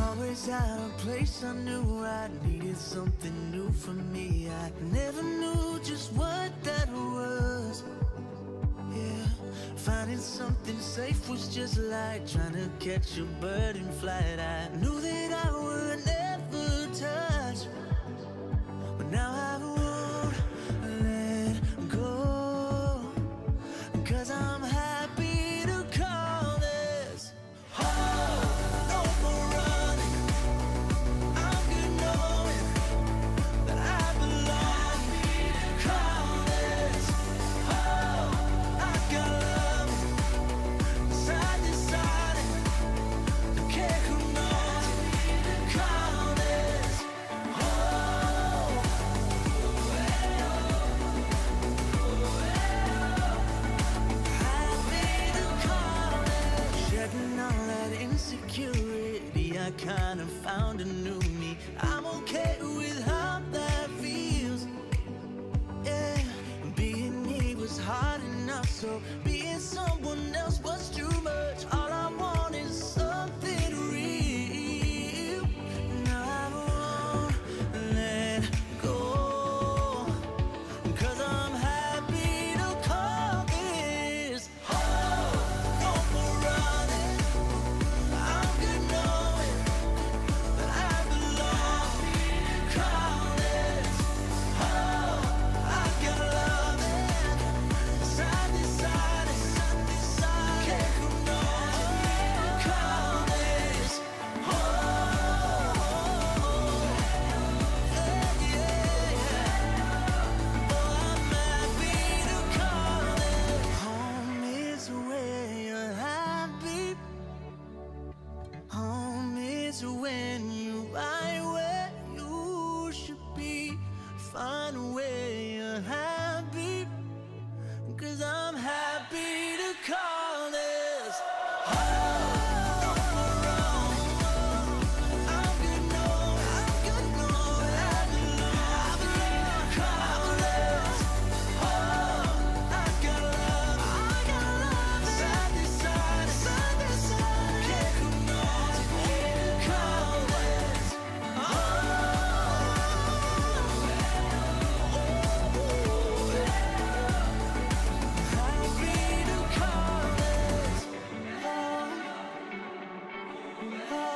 Always out of place, I knew I needed something new for me. I never knew just what that was. Yeah, finding something safe was just like trying to catch a bird in flight. I knew that I would never touch, but now I won't let go, 'cause I'm happy to call this home. No more running, I'm good knowing that I belong. Call this home. I got love inside this silence. Don't care who knows. Call this home. Happy to call it. Shedding all that insecurity, I kinda found a new me. I'm okay with how that feels. Yeah, being me was hard enough, so being someone else was too much. All I want is something real. Now I won't let go, 'cause I'm happy to call this home. No more running, I'm good knowing that I belong. Call this home. I got love inside this silence. Care who knows. Call this home. Oh, I'm happy to call it home. Is where you're happy. Home is when you're right where you should be. Find where you're happy, 'cause I'm happy to call this home. I'm good knowing I belong. Call this home. I got love inside this silence. Care who knows. Call this happy to call this home.